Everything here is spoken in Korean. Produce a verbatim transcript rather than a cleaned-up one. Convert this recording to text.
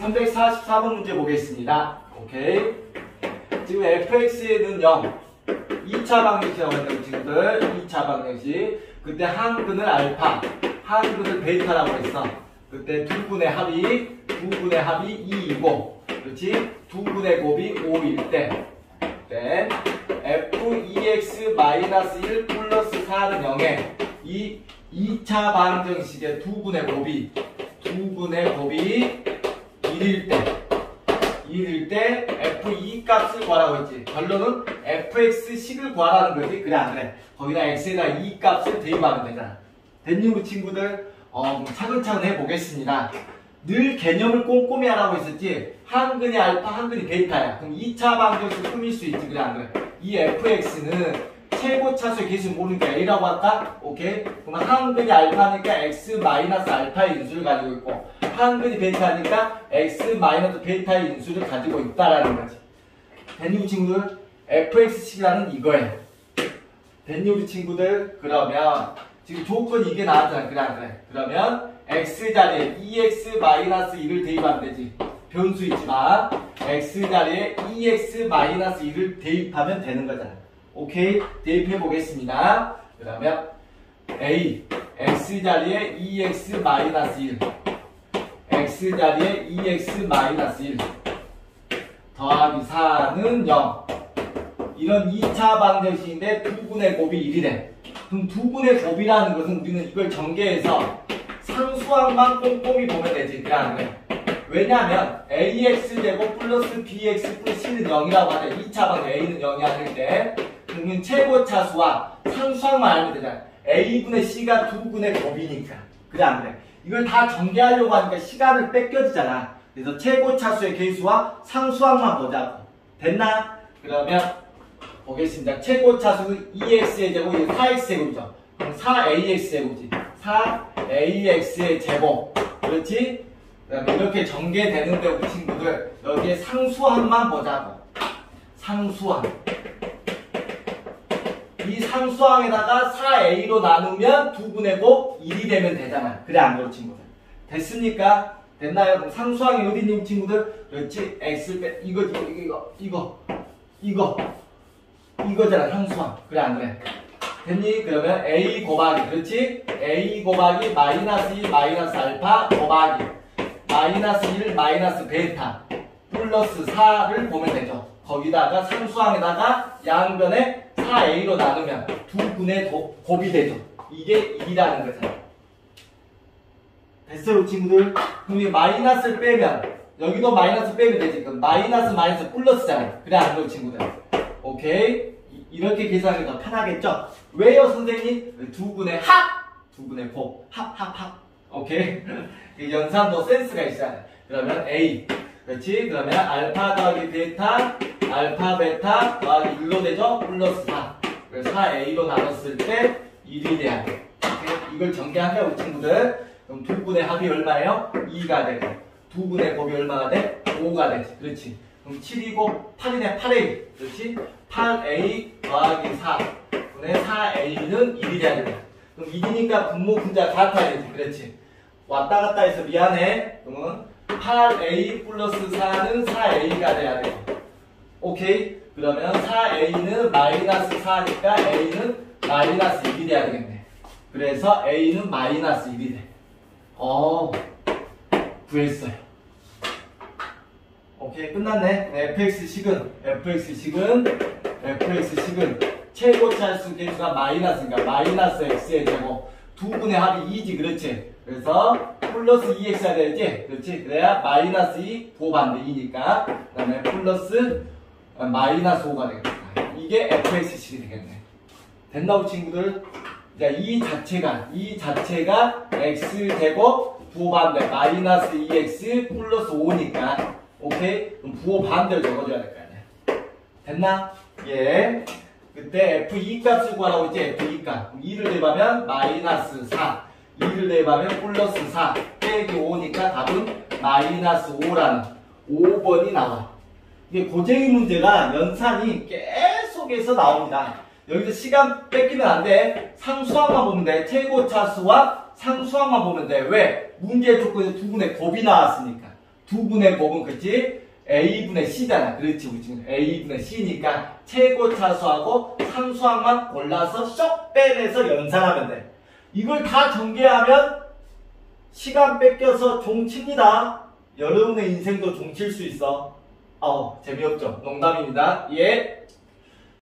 삼백사십사 번 문제 보겠습니다. 오케이. 지금 에프엑스는 영. 이 차 방정식이라고 했던 친구들. 이 차 방정식. 그때 한근을 알파, 한근을 베이타라고 했어. 그때 두 분의 합이, 두 분의 합이 이이고, 그렇지? 두 분의 곱이 오일 때. 네. 에프이엑스 마이너스 일 플러스 사는 영에 이 이 차 방정식의 두 분의 곱이, 두 분의 곱이 일일 때, 일일 때 에프이 값을 구하라고 했지. 결론은 에프엑스식을 구하라는 거지. 그래 안 그래? 거기다 x에다 이 값을 대입하면 되잖아. 됐니 친구들? 어, 차근차근 해보겠습니다. 늘 개념을 꼼꼼히 하라고 했었지. 한근이 알파, 한근이 베타야. 그럼 이 차 방정식을 꾸밀 수 있지. 그래 안 그래? 이 에프엑스는 최고 차수의 개수 모르니까 A라고 할까? 오케이? 그러면 한근이 알파니까 x 마이너스 알파의 인수를 가지고 있고, 한근이 베타니까 x 마이너스 베타의 인수를 가지고 있다라는 거지. 됐니 우리 친구들? 에프엑스식이라는 이거예요. 됐니 우리 친구들? 그러면 지금 조건이 이게 나왔잖아. 그래 안 그래? 그러면 x 자리에 이엑스 마이너스 일을 대입하면 되지. 변수 있지만 x 자리에 이엑스 마이너스 일을 대입하면 되는 거잖아. 오케이? 대입해 보겠습니다. 그러면 a x 자리에 이엑스 마이너스 일, x 자리에 이엑스 마이너스 일 더하기 사는 영. 이런 이 차 방정식인데 두 분의 곱이 일이래. 그럼 두 분의 곱이라는 것은 우리는 이걸 전개해서 상수항만 꼼꼼히 보면 되지. 그래 안 그래? 왜냐하면 에이엑스 제곱 플러스 비엑스 플러스 C는 영이라고 하자. 이 차 방정 A는 영이 아닐 때 그러면 최고차수와 상수항만 알면 되잖아. A분의 C가 두 분의 곱이니까. 그래 안 그래? 이걸 다 전개하려고 하니까 시간을 뺏겨지잖아. 그래서 최고차수의 개수와 상수항만 보자고. 됐나? 그러면 보겠습니다. 최고차수는 이엑스의 제곱이 사 엑스 제곱이죠. 그럼 사 에이엑스 제곱이지. 사 에이엑스의 제곱. 그렇지? 그다음에 이렇게 전개되는데 우리 친구들 여기에 상수항만 보자고. 상수항. 이 상수항에다가 사 에이로 나누면 두 분의 곱 일이 되면 되잖아. 그래 안 그래 친구들? 됐습니까? 됐나요? 그럼 상수항이 어디 있니 친구들? 그렇지? X를 빼 이거 이거 이거 이거 이거 이거잖아 상수항. 그래 안 그래? 됐니? 그러면 A 곱하기 그렇지? A 곱하기 마이너스 이 마이너스 알파 곱하기 마이너스 일 마이너스 베타 플러스 사를 보면 되죠. 거기다가 상수항에다가 양변에 사 에이로 나누면 두 분의 도, 곱이 되죠. 이게 일이라는 거잖아. 됐어요 친구들? 그럼 이 마이너스를 빼면 여기도 마이너스 빼면 되지. 그럼 마이너스 마이너스 플러스잖아요. 그래 안 그래요 친구들? 오케이? 이, 이렇게 계산하기 더 편하겠죠? 왜요 선생님? 두 분의 합! 두 분의 곱. 합, 합, 합. 오케이? 연산도 센스가 있어야 돼. 그러면 A. 그렇지? 그러면 알파 더하기 베타, 알파 베타 더하기 일로 되죠? 플러스 사. 그래서 사 에이로 나눴을 때 일이 돼야 돼. 오케이? 이걸 전개하세요, 친구들. 그럼 두 분의 합이 얼마예요? 이가 되고. 두 분의 곱이 얼마가 돼? 오가 되지. 그렇지? 그럼 칠이고 팔이네, 팔 에이. 그렇지? 팔 에이 더하기 사. 분의 사 에이는 일이 돼야 된다. 그럼 일이니까 분모 분자 같아야 되지. 그렇지? 왔다 갔다 해서 미안해. 그러면 팔 에이 플러스 사는 사 에이가 돼야 돼요. 오케이? 그러면 사 에이는 마이너스 사니까 A는 마이너스 일이 돼야 되겠네. 그래서 A는 마이너스 일이 돼. 어, 구했어요. 오케이, 끝났네. 에프엑스식은, 에프엑스식은, 에프엑스식은 최고차수 개수가 마이너스니까 마이너스 x의 제곱. 두 분의 합이 이지, 그렇지? 그래서 플러스 이 엑스가 되지? 그렇지? 그래야 마이너스 이 부호반대 이니까 그 다음에 플러스 마이너스 오가 되겠다. 이게 에프엑스식이 되겠네. 됐나 우리 친구들? 자, 이 자체가 이 자체가 x제곱 부호반대 마이너스 이 엑스 플러스 오니까 오케이? 그럼 부호반대를 적어줘야 될 거 아니야. 됐나? 예. 그때 에프이 값을 구하라고 했지? 에프이 값. 이를 대입하면 마이너스 사. 이를 대입하면 플러스 사. 빼기 오니까 답은 마이너스 오라는 오 번이 나와. 이게 고쟁이 문제가 연산이 계속해서 나옵니다. 여기서 시간 뺏기면 안 돼. 상수항만 보면 돼. 최고차수와 상수항만 보면 돼. 왜? 문제 조건에 두 분의 곱이 나왔으니까. 두 분의 곱은 그치? A분의 C잖아. 그렇지. 우리 지금 A분의 C니까 최고차수하고 상수항만 골라서 쏙 빼내서 연산하면 돼. 이걸 다 전개하면 시간 뺏겨서 종칩니다. 여러분의 인생도 종칠 수 있어. 어, 재미없죠? 농담입니다. 예.